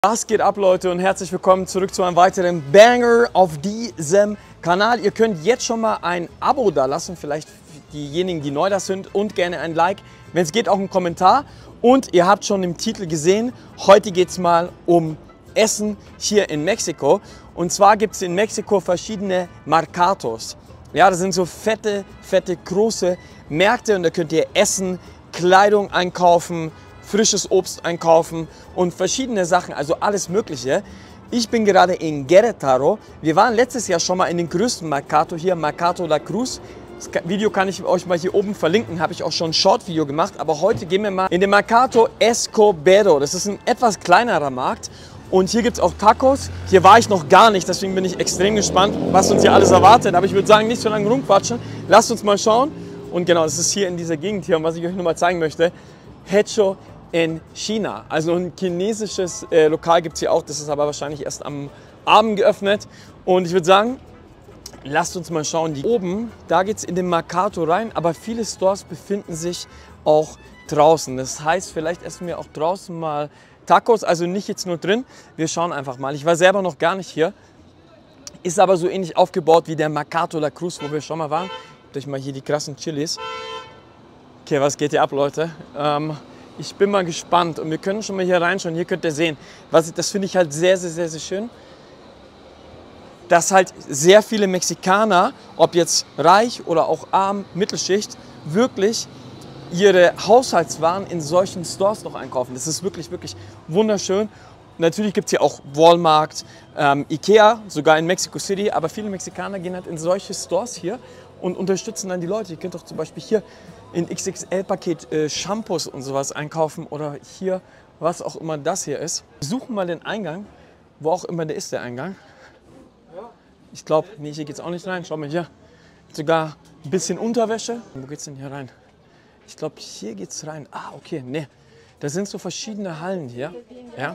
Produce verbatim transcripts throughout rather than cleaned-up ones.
Was geht ab, Leute, und herzlich willkommen zurück zu einem weiteren Banger auf diesem Kanal. Ihr könnt jetzt schon mal ein Abo da lassen, vielleicht diejenigen, die neu da sind, und gerne ein Like. Wenn es geht, auch einen Kommentar. Und ihr habt schon im Titel gesehen, heute geht es mal um Essen hier in Mexiko. Und zwar gibt es in Mexiko verschiedene Mercados. Ja, das sind so fette, fette, große Märkte, und da könnt ihr Essen, Kleidung einkaufen, frisches Obst einkaufen und verschiedene Sachen, also alles Mögliche. Ich bin gerade in Querétaro. Wir waren letztes Jahr schon mal in den größten Mercado hier, Mercado La Cruz. Das Video kann ich euch mal hier oben verlinken, habe ich auch schon ein Short-Video gemacht. Aber heute gehen wir mal in den Mercado Escobedo. Das ist ein etwas kleinerer Markt. Und hier gibt es auch Tacos. Hier war ich noch gar nicht, deswegen bin ich extrem gespannt, was uns hier alles erwartet. Aber ich würde sagen, nicht so lange rumquatschen. Lasst uns mal schauen. Und genau, das ist hier in dieser Gegend hier. Und was ich euch noch mal zeigen möchte, Hecho in China. Also ein chinesisches äh, Lokal gibt es hier auch, das ist aber wahrscheinlich erst am Abend geöffnet. Und ich würde sagen, lasst uns mal schauen. Die oben, da geht es in den Mercado rein, aber viele Stores befinden sich auch draußen. Das heißt, vielleicht essen wir auch draußen mal Tacos, also nicht jetzt nur drin. Wir schauen einfach mal. Ich war selber noch gar nicht hier. Ist aber so ähnlich aufgebaut wie der Mercado La Cruz, wo wir schon mal waren. Durch mal hier die krassen Chilis. Okay, was geht hier ab, Leute? Ähm, Ich bin mal gespannt, und wir können schon mal hier reinschauen. Hier könnt ihr sehen, was, das finde ich halt sehr, sehr, sehr, sehr schön, dass halt sehr viele Mexikaner, ob jetzt reich oder auch arm, Mittelschicht, wirklich ihre Haushaltswaren in solchen Stores noch einkaufen. Das ist wirklich, wirklich wunderschön. Natürlich gibt es hier auch Walmart, ähm, Ikea, sogar in Mexico City, aber viele Mexikaner gehen halt in solche Stores hier und unterstützen dann die Leute. Ihr könnt doch zum Beispiel hier in X X L-Paket äh, Shampoos und sowas einkaufen, oder hier, was auch immer das hier ist. Wir suchen mal den Eingang, wo auch immer der ist, der Eingang. Ich glaube, nee, hier geht es auch nicht rein. Schau mal hier, sogar ein bisschen Unterwäsche. Wo geht es denn hier rein? Ich glaube, hier geht es rein. Ah, okay, nee. Das sind so verschiedene Hallen hier. Ja.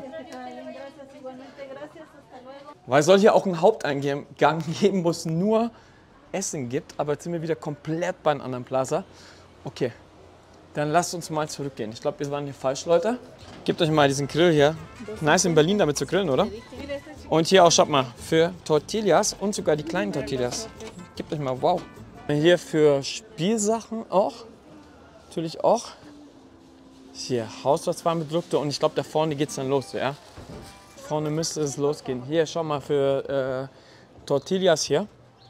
Weil es soll hier auch einen Haupteingang geben, wo es nur Essen gibt. Aber jetzt sind wir wieder komplett bei einem anderen Plaza. Okay, dann lasst uns mal zurückgehen. Ich glaube, wir waren hier falsch, Leute. Gebt euch mal diesen Grill hier. Nice in Berlin damit zu grillen, oder? Und hier auch, schaut mal, für Tortillas und sogar die kleinen Tortillas. Gebt euch mal, wow. Hier für Spielsachen auch. Natürlich auch. Hier, Haushaltswarenprodukte, und ich glaube, da vorne geht es dann los, ja. Vorne müsste es losgehen. Hier, schau mal, für äh, Tortillas hier.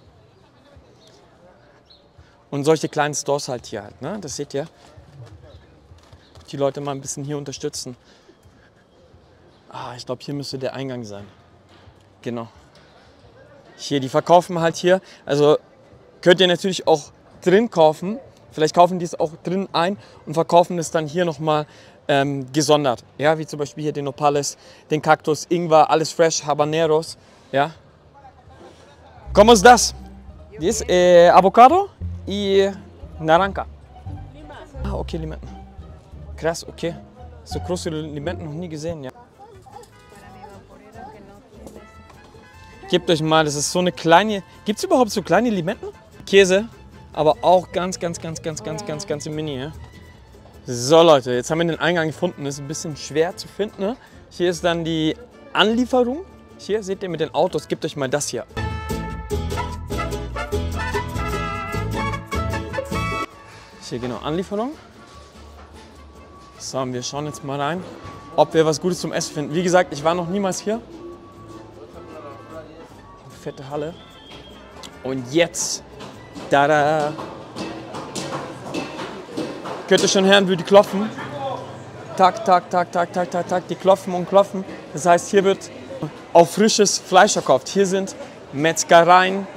Und solche kleinen Stores halt hier halt, ne? Das seht ihr. Die Leute mal ein bisschen hier unterstützen. Ah, ich glaube, hier müsste der Eingang sein. Genau. Hier, die verkaufen halt hier. Also könnt ihr natürlich auch drin kaufen. Vielleicht kaufen die es auch drin ein und verkaufen es dann hier nochmal ähm, gesondert. Ja, wie zum Beispiel hier den Nopales, den Kaktus, Ingwer, alles fresh, Habaneros. Ja. ¿Cómo es das? Dies eh, Avocado y Naranja. Ah, okay, Limetten. Krass, okay. So große Limetten noch nie gesehen, ja. Gebt euch mal, das ist so eine kleine... Gibt es überhaupt so kleine Limetten? Käse, aber auch ganz, ganz, ganz, ganz, ganz, ganz, ganz im Mini, ja. So, Leute, jetzt haben wir den Eingang gefunden. Das ist ein bisschen schwer zu finden, ne? Hier ist dann die Anlieferung. Hier seht ihr mit den Autos. Gebt euch mal das hier. Hier genau, Anlieferung. So, und wir schauen jetzt mal rein, ob wir was Gutes zum Essen finden. Wie gesagt, ich war noch niemals hier. Fette Halle. Und jetzt, tada! Könnt ihr schon hören, wie die klopfen? Tak, tak, tak, tak, tak, tak, tak. Die klopfen und klopfen. Das heißt, hier wird auf frisches Fleisch verkauft. Hier sind Metzgereien.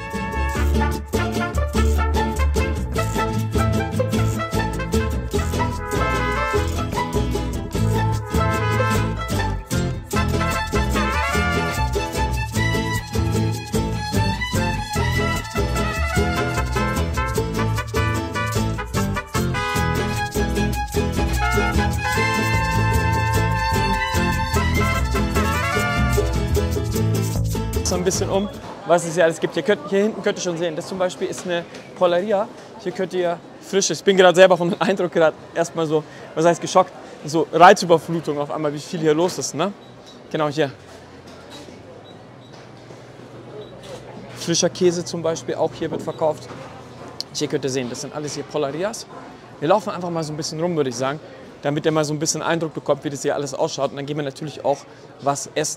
So ein bisschen um, was es hier alles gibt. Hier, könnt, hier hinten könnt ihr schon sehen, das zum Beispiel ist eine Polaria. Hier könnt ihr frisches, ich bin gerade selber von dem Eindruck gerade erstmal so, was heißt geschockt, so Reizüberflutung auf einmal, wie viel hier los ist, ne? Genau hier. Frischer Käse zum Beispiel, auch hier wird verkauft. Hier könnt ihr sehen, das sind alles hier Pollerias. Wir laufen einfach mal so ein bisschen rum, würde ich sagen, damit ihr mal so ein bisschen Eindruck bekommt, wie das hier alles ausschaut. Und dann gehen wir natürlich auch was essen.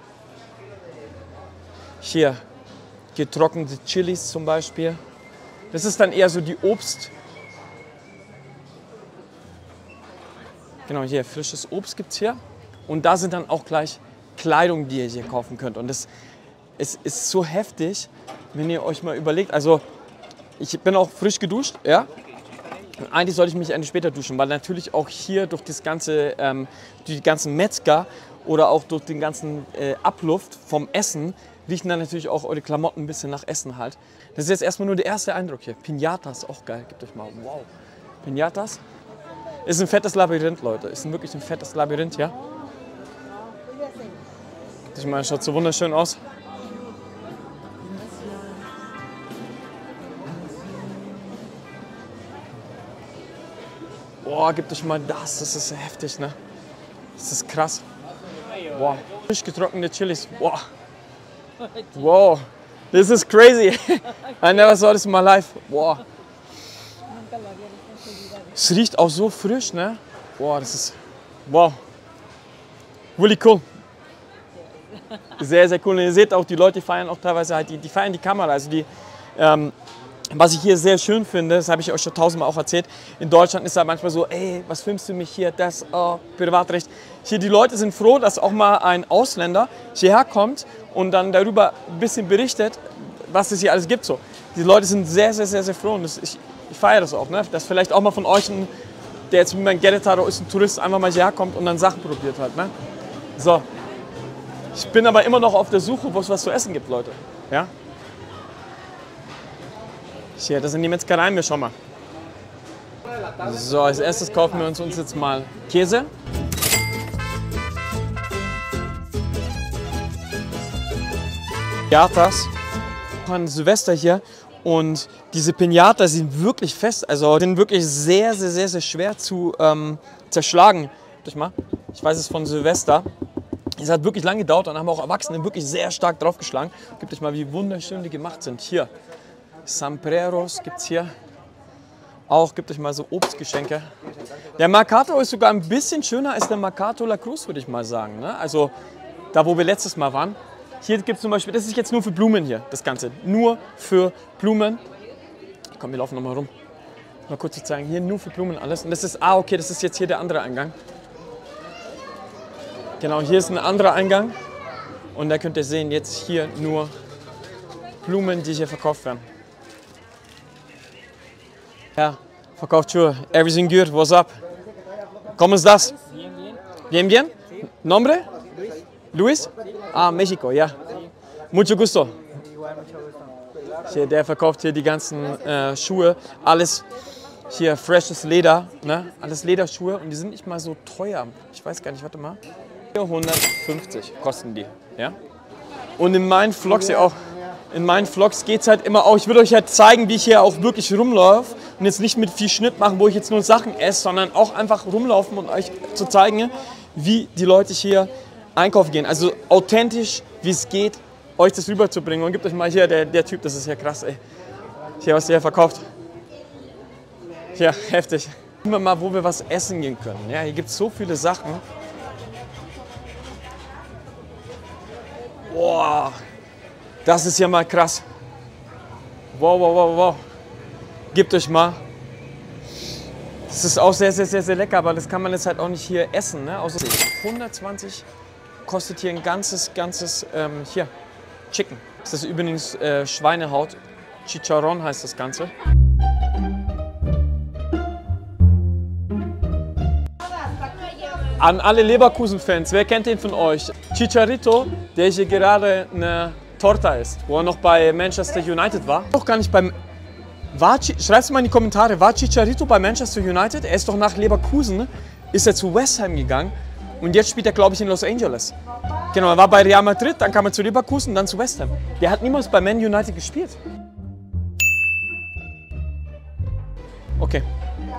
Hier getrocknete Chilis zum Beispiel. Das ist dann eher so die Obst. Genau, hier frisches Obst gibt es hier. Und da sind dann auch gleich Kleidung, die ihr hier kaufen könnt. Und das es ist so heftig, wenn ihr euch mal überlegt. Also ich bin auch frisch geduscht, ja. Und eigentlich sollte ich mich eigentlich später duschen, weil natürlich auch hier durch das ganze, ähm, die ganzen Metzger oder auch durch den ganzen äh, Abluft vom Essen riechen dann natürlich auch eure Klamotten ein bisschen nach Essen halt. Das ist jetzt erstmal nur der erste Eindruck hier. Piñatas, auch geil, gebt euch mal, wow. Piñatas ist ein fettes Labyrinth, Leute. Ist ein wirklich ein fettes Labyrinth, ja. Gebt euch mal, schaut so wunderschön aus. Boah, gebt euch mal das, das ist heftig, ne? Das ist krass. Wow. Frisch getrocknete Chilis, wow. Wow, this is crazy. I never saw this in my life. Wow. Es riecht auch so frisch, ne? Wow, das ist, wow. Really cool. Sehr, sehr cool. Und ihr seht auch, die Leute feiern auch teilweise halt, die, die feiern die Kamera. Also die, ähm, was ich hier sehr schön finde, das habe ich euch schon tausendmal auch erzählt, in Deutschland ist da manchmal so, ey, was filmst du mich hier, das, oh, Privatrecht. Hier, die Leute sind froh, dass auch mal ein Ausländer hierher kommt und dann darüber ein bisschen berichtet, was es hier alles gibt. So. Die Leute sind sehr, sehr, sehr, sehr froh und das, ich, ich feiere das auch, ne? Dass vielleicht auch mal von euch, ein, der jetzt mit meinem Querétaro ist, ein Tourist, einfach mal hierher kommt und dann Sachen probiert hat. Ne? So. Ich bin aber immer noch auf der Suche, wo es was zu essen gibt, Leute. Ja? Hier, das sind die Metzgereien, wir schauen mal. So, als erstes kaufen wir uns, uns jetzt mal Käse. Piñatas. An Silvester hier und diese Piñatas sind wirklich fest, also sind wirklich sehr, sehr, sehr, sehr schwer zu ähm, zerschlagen. Ich weiß es von Silvester. Es hat wirklich lange gedauert und haben auch Erwachsene wirklich sehr stark draufgeschlagen. Gebt euch mal, wie wunderschön die gemacht sind. Hier. Sombreros gibt es hier. Auch gibt euch mal so Obstgeschenke. Der Mercato ist sogar ein bisschen schöner als der Mercato La Cruz, würde ich mal sagen. Ne? Also da, wo wir letztes Mal waren. Hier gibt es zum Beispiel, das ist jetzt nur für Blumen hier, das Ganze. Nur für Blumen. Komm, wir laufen nochmal rum. Mal kurz zu zeigen, hier nur für Blumen alles. Und das ist, ah okay, das ist jetzt hier der andere Eingang. Genau, hier ist ein anderer Eingang. Und da könnt ihr sehen, jetzt hier nur Blumen, die hier verkauft werden. Ja, verkauft Schuhe. Everything good, what's up? ¿Cómo estás? Bien, bien. ¿Nombre? Luis? Ah, México, ja. Mucho gusto. Hier, der verkauft hier die ganzen äh, Schuhe. Alles hier freshes Leder, ne? Alles Lederschuhe und die sind nicht mal so teuer. Ich weiß gar nicht, warte mal. vierhundertfünfzig kosten die, ja? Und in meinen Vlogs ja auch. In meinen Vlogs geht es halt immer auch, ich würde euch halt zeigen, wie ich hier auch wirklich rumlaufe und jetzt nicht mit viel Schnitt machen, wo ich jetzt nur Sachen esse, sondern auch einfach rumlaufen und euch zu zeigen, wie die Leute hier einkaufen gehen. Also authentisch, wie es geht, euch das rüberzubringen. Und gebt euch mal hier, der, der Typ, das ist ja krass, ey. Hier, was der verkauft. Ja, heftig. Gucken wir mal, wo wir was essen gehen können. Ja, hier gibt es so viele Sachen. Boah. Das ist ja mal krass. Wow, wow, wow, wow. Gebt euch mal. Das ist auch sehr, sehr, sehr, sehr lecker, aber das kann man jetzt halt auch nicht hier essen. Ne? Außer hundertzwanzig kostet hier ein ganzes, ganzes, ähm, hier, Chicken. Das ist übrigens äh, Schweinehaut. Chicharrón heißt das Ganze. An alle Leverkusen-Fans, wer kennt den von euch? Chicharito, der hier gerade eine Torta ist, wo er noch bei Manchester United war. Doch gar nicht beim. Schreibt es mal in die Kommentare, war Chicharito bei Manchester United? Er ist doch nach Leverkusen, ist er zu West Ham gegangen und jetzt spielt er, glaube ich, in Los Angeles. Genau, er war bei Real Madrid, dann kam er zu Leverkusen, dann zu West Ham. Der hat niemals bei Man United gespielt. Okay.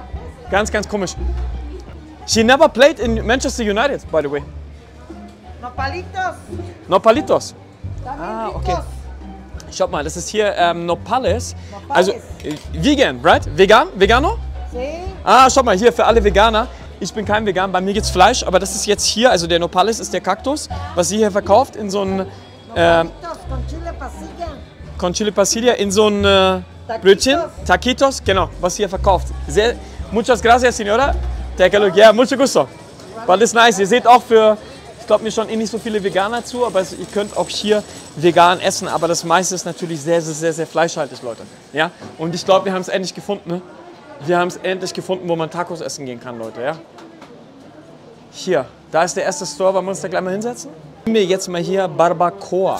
Ganz, ganz komisch. She never played in Manchester United, by the way. No, Nopalitos. Nopalitos. También Ah, ricos. okay. Schaut mal, das ist hier ähm, Nopales. Also äh, vegan, right? Vegan? Vegano? Sí. Ah, schaut mal, hier für alle Veganer. Ich bin kein Vegan, bei mir gibt's Fleisch, aber das ist jetzt hier, also der Nopales ist der Kaktus, was sie hier verkauft in so ein äh, Nopalitos con chile pasilla. con chile pasilla, in so ein äh, Brötchen, Taquitos, genau, was sie hier verkauft. Sehr, muchas gracias, señora. Take a look, yeah, mucho gusto. But it's nice. Ihr seht auch für, ich glaube mir schon eh nicht so viele Veganer zu, aber ihr könnt auch hier vegan essen, aber das meiste ist natürlich sehr, sehr, sehr, sehr fleischhaltig, Leute. Ja? Und ich glaube, wir haben es endlich gefunden, ne? Wir haben es endlich gefunden, wo man Tacos essen gehen kann, Leute, ja? Hier, da ist der erste Store, wollen wir uns da gleich mal hinsetzen? Nehmen wir jetzt mal hier Barbacoa.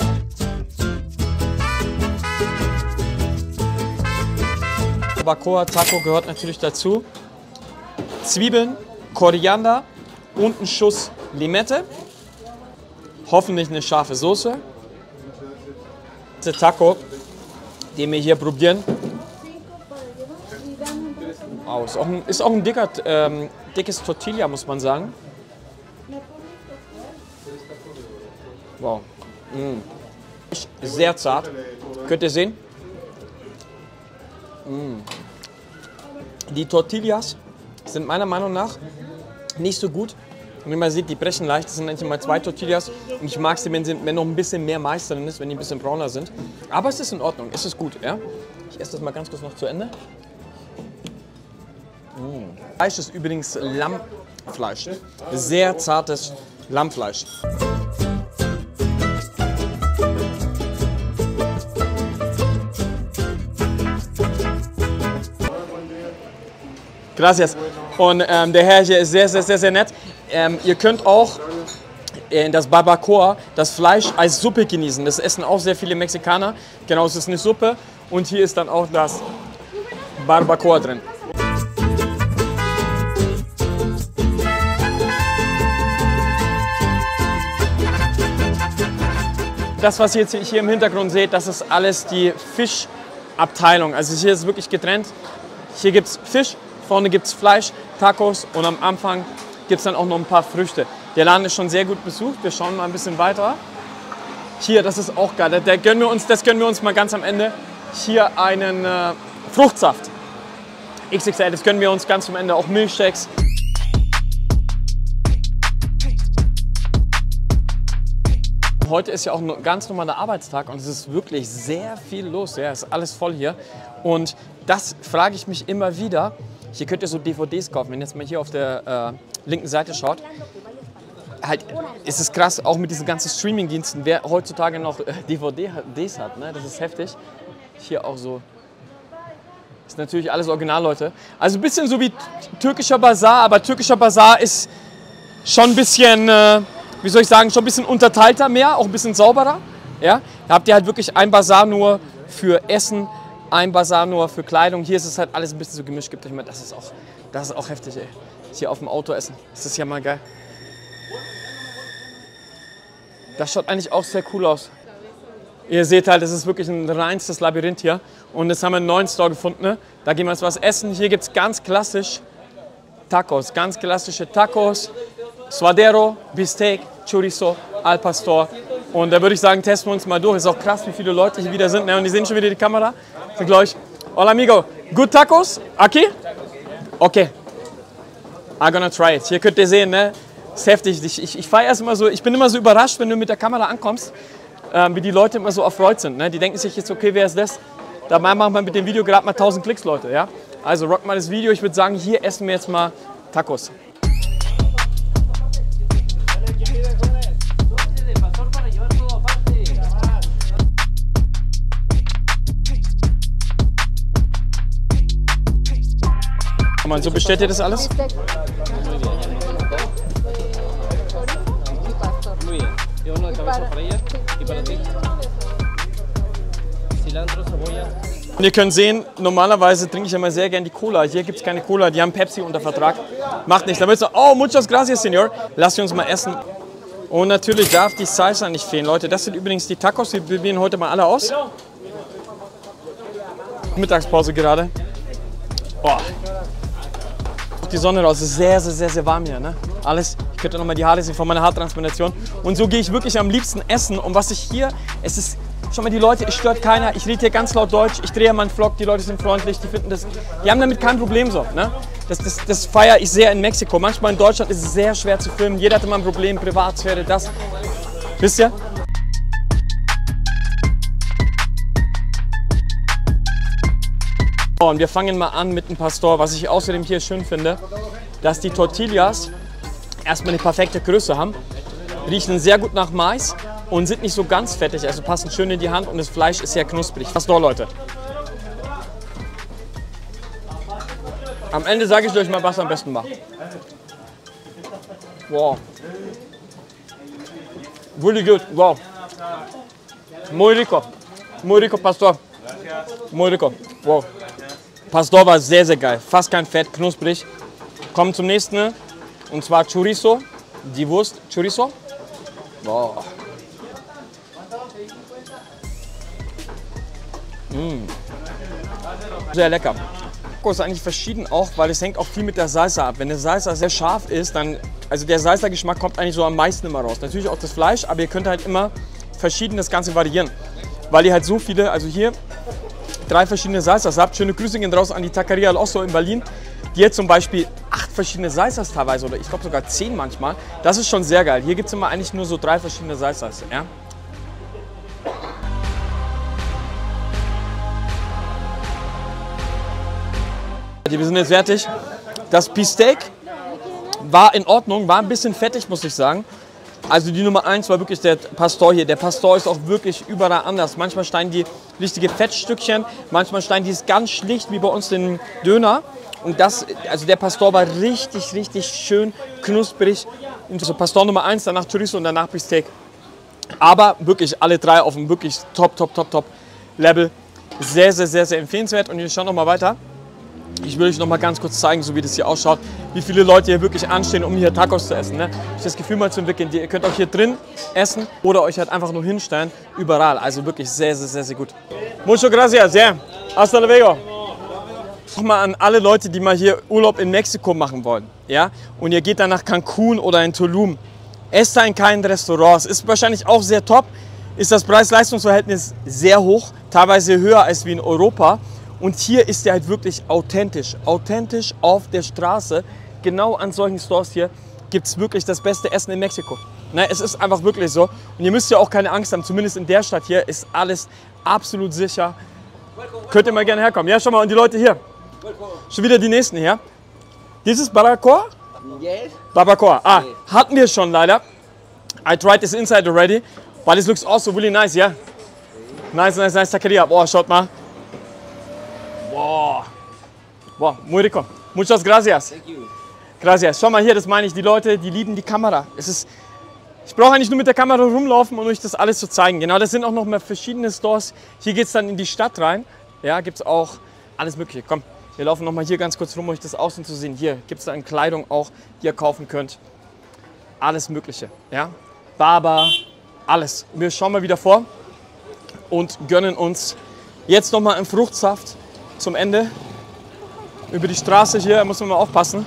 Barbacoa Taco gehört natürlich dazu. Zwiebeln, Koriander und ein Schuss Limette. Hoffentlich eine scharfe Soße. Der Taco, den wir hier probieren. Oh, ist, auch ein, ist auch ein dicker, ähm, dickes Tortilla, muss man sagen. Wow. Mm. Sehr zart. Könnt ihr sehen? Mm. Die Tortillas sind meiner Meinung nach nicht so gut. Und wie man sieht, die brechen leicht. Das sind eigentlich mal zwei Tortillas. Und ich mag sie, wenn, sie, wenn noch ein bisschen mehr Mais drin ist, wenn die ein bisschen brauner sind. Aber es ist in Ordnung, es ist gut. Ja? Ich esse das mal ganz kurz noch zu Ende. Mm. Fleisch ist übrigens Lammfleisch. Sehr zartes Lammfleisch. Gracias. Und ähm, der Herr hier ist sehr, sehr, sehr, sehr nett. Ähm, ihr könnt auch äh, das Barbacoa, das Fleisch als Suppe genießen. Das essen auch sehr viele Mexikaner. Genau, es ist eine Suppe. Und hier ist dann auch das Barbacoa drin. Das, was ihr jetzt hier im Hintergrund seht, das ist alles die Fischabteilung. Also hier ist wirklich getrennt. Hier gibt es Fisch, vorne gibt es Fleisch, Tacos und am Anfang gibt es dann auch noch ein paar Früchte. Der Laden ist schon sehr gut besucht. Wir schauen mal ein bisschen weiter. Hier, das ist auch geil. Der gönnen wir uns, das gönnen wir uns mal ganz am Ende. Hier einen äh, Fruchtsaft. X X L, das gönnen wir uns ganz am Ende. Auch Milchshakes. Heute ist ja auch ein ganz normaler Arbeitstag und es ist wirklich sehr viel los. Ja, es ist alles voll hier. Und das frage ich mich immer wieder. Hier könnt ihr so D V Ds kaufen. Wenn ihr jetzt mal hier auf der äh, linken Seite schaut, halt, ist es krass, auch mit diesen ganzen Streaming-Diensten, wer heutzutage noch äh, D V Ds hat. Ne? Das ist heftig. Hier auch so. Ist natürlich alles Original, Leute. Also ein bisschen so wie türkischer Bazar, aber türkischer Bazar ist schon ein bisschen, äh, wie soll ich sagen, schon ein bisschen unterteilter mehr, auch ein bisschen sauberer. Ja? Da habt ihr halt wirklich ein Bazar nur für Essen, ein Bazar nur für Kleidung. Hier ist es halt alles ein bisschen so gemischt. Gibt euch mal, das ist auch, das ist auch heftig, ey. Hier auf dem Auto essen. Das ist ja mal geil. Das schaut eigentlich auch sehr cool aus. Ihr seht halt, das ist wirklich ein reinstes Labyrinth hier. Und jetzt haben wir einen neuen Store gefunden. Ne? Da gehen wir jetzt was essen. Hier gibt es ganz klassisch Tacos. Ganz klassische Tacos. Suadero, Bistec, Chorizo, Al Pastor. Und da würde ich sagen, testen wir uns mal durch. Ist auch krass, wie viele Leute hier wieder sind. Ne? Und die sehen schon wieder die Kamera. Sind gleich. Hola amigo, good tacos? Aquí? Okay. I'm gonna try it. Hier könnt ihr sehen, ne? Ist heftig. Ich, ich, ich fahre erst immer so, ich bin immer so überrascht, wenn du mit der Kamera ankommst, ähm, wie die Leute immer so erfreut sind. Ne? Die denken sich jetzt, okay, wer ist das? Dabei machen wir mit dem Video gerade mal tausend Klicks, Leute. Ja? Also rock mal das Video. Ich würde sagen, hier essen wir jetzt mal Tacos. Und so bestellt ihr das alles? Und ihr könnt sehen, normalerweise trinke ich immer sehr gerne die Cola. Hier gibt es keine Cola, die haben Pepsi unter Vertrag. Macht nichts. Da wird so, oh, muchas gracias, Senor. Lasst uns mal essen. Und natürlich darf die Salsa nicht fehlen. Leute, das sind übrigens die Tacos. Wir probieren heute mal alle aus. Mittagspause gerade. Oh. die Sonne raus. Es ist sehr, sehr, sehr, sehr warm hier. Ne? Alles, ich könnte nochmal die Haare sehen von meiner Haartransplantation. Und so gehe ich wirklich am liebsten essen. Und was ich hier, es ist, schau mal, die Leute, es stört keiner. Ich rede hier ganz laut Deutsch, ich drehe meinen Vlog, die Leute sind freundlich, die finden das, die haben damit kein Problem so. Ne? Das, das, das feiere ich sehr in Mexiko. Manchmal in Deutschland ist es sehr schwer zu filmen. Jeder hat immer ein Problem, Privatsphäre, das. Wisst ihr? Und wir fangen mal an mit dem Pastor. Was ich außerdem hier schön finde, dass die Tortillas erstmal eine perfekte Größe haben, riechen sehr gut nach Mais und sind nicht so ganz fettig, also passen schön in die Hand und das Fleisch ist sehr knusprig. Pastor, Leute. Am Ende sage ich euch mal, was am besten macht. Wow. Really good. Wow. Muy rico. Muy rico, Pastor. Muy rico. Wow. Pastor war sehr, sehr geil. Fast kein Fett, knusprig. Kommen zum nächsten. Und zwar Chorizo. Die Wurst. Chorizo. Wow. Mm. Sehr lecker. Ist eigentlich verschieden auch, weil es hängt auch viel mit der Salsa ab. Wenn der Salsa sehr scharf ist, dann, also der Salsa-Geschmack kommt eigentlich so am meisten immer raus. Natürlich auch das Fleisch, aber ihr könnt halt immer verschieden das Ganze variieren. Weil ihr halt so viele, also hier drei verschiedene Salsas habt. Schöne Grüße gehen raus an die Taqueria El Oso in Berlin. Die hat zum Beispiel acht verschiedene Salsas teilweise oder ich glaube sogar zehn manchmal. Das ist schon sehr geil. Hier gibt es immer eigentlich nur so drei verschiedene Salsas. Ja? Wir sind jetzt fertig. Das Beefsteak war in Ordnung, war ein bisschen fettig, muss ich sagen. Also die Nummer eins war wirklich der Pastor hier. Der Pastor ist auch wirklich überall anders. Manchmal schneiden die richtige Fettstückchen, manchmal schneiden die es ganz schlicht, wie bei uns den Döner. Und das, also der Pastor war richtig, richtig schön knusprig. Also Pastor Nummer eins, danach Chorizo und danach Beefsteak. Aber wirklich alle drei auf einem wirklich top, top, top, top Level. Sehr, sehr, sehr, sehr empfehlenswert. Und wir schauen noch mal weiter. Ich will euch noch mal ganz kurz zeigen, so wie das hier ausschaut, wie viele Leute hier wirklich anstehen, um hier Tacos zu essen. Ne? Ich das Gefühl mal zu entwickeln, ihr könnt auch hier drin essen oder euch halt einfach nur hinstellen, überall. Also wirklich sehr, sehr, sehr, sehr gut. Muchas gracias, yeah. Hasta luego. Nochmal an alle Leute, die mal hier Urlaub in Mexiko machen wollen, ja, und ihr geht dann nach Cancun oder in Tulum, esst da in keinen Restaurants, ist wahrscheinlich auch sehr top, ist das Preis-Leistungs-Verhältnis sehr hoch, teilweise höher als wie in Europa. Und hier ist der halt wirklich authentisch, authentisch auf der Straße. Genau an solchen Stores hier gibt es wirklich das beste Essen in Mexiko. Ne, es ist einfach wirklich so. Und ihr müsst ja auch keine Angst haben, zumindest in der Stadt hier ist alles absolut sicher. Könnt ihr mal gerne herkommen. Ja, schau mal, und die Leute hier. Schon wieder die nächsten hier. Dieses Barbacoa? Yes. Barbacoa. Ah, hatten wir schon leider. I tried this inside already, but it looks also really nice, yeah? Nice, nice, nice taqueria. Boah, schaut mal. Wow. Wow, muy rico. Muchas gracias. Thank you. Gracias. Schau mal hier, das meine ich, die Leute, die lieben die Kamera. Es ist, ich brauche eigentlich nur mit der Kamera rumlaufen, um euch das alles zu zeigen. Genau, das sind auch noch mal verschiedene Stores. Hier geht es dann in die Stadt rein. Ja, gibt es auch alles Mögliche. Komm, wir laufen noch mal hier ganz kurz rum, um euch das außen zu sehen. Hier gibt es dann Kleidung auch, die ihr kaufen könnt. Alles Mögliche. Ja, Barber, alles. Wir schauen mal wieder vor und gönnen uns jetzt noch mal einen Fruchtsaft. Zum Ende. Über die Straße hier muss man mal aufpassen.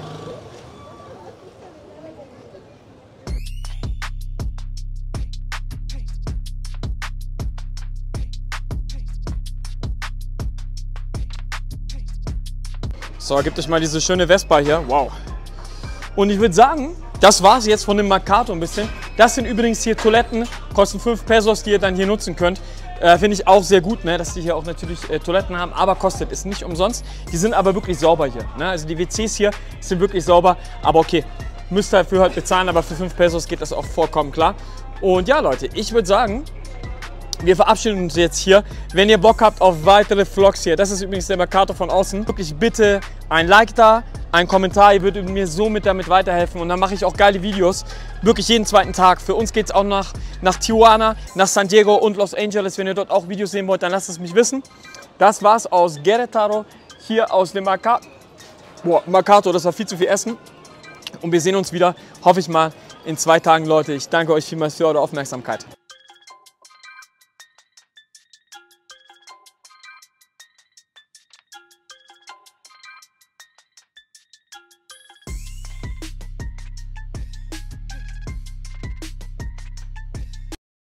So, gibt euch mal diese schöne Vespa hier. Wow. Und ich würde sagen, das war es jetzt von dem Mercato ein bisschen. Das sind übrigens hier Toiletten, kosten fünf Pesos, die ihr dann hier nutzen könnt. Äh, Finde ich auch sehr gut, ne, dass die hier auch natürlich äh, Toiletten haben, aber kostet es nicht umsonst. Die sind aber wirklich sauber hier. Ne? Also die W Cs hier sind wirklich sauber, aber okay, müsst ihr dafür halt bezahlen, aber für fünf Pesos geht das auch vollkommen klar. Und ja Leute, ich würde sagen, wir verabschieden uns jetzt hier. Wenn ihr Bock habt auf weitere Vlogs hier, das ist übrigens der Mercato von außen, wirklich bitte ein Like da, ein Kommentar, ihr würdet mir somit damit weiterhelfen und dann mache ich auch geile Videos, wirklich jeden zweiten Tag. Für uns geht es auch nach, nach Tijuana, nach San Diego und Los Angeles. Wenn ihr dort auch Videos sehen wollt, dann lasst es mich wissen. Das war's aus Querétaro, hier aus dem Mercato. Boah, Mercato, das war viel zu viel Essen. Und wir sehen uns wieder, hoffe ich mal, in zwei Tagen, Leute. Ich danke euch vielmals für eure Aufmerksamkeit.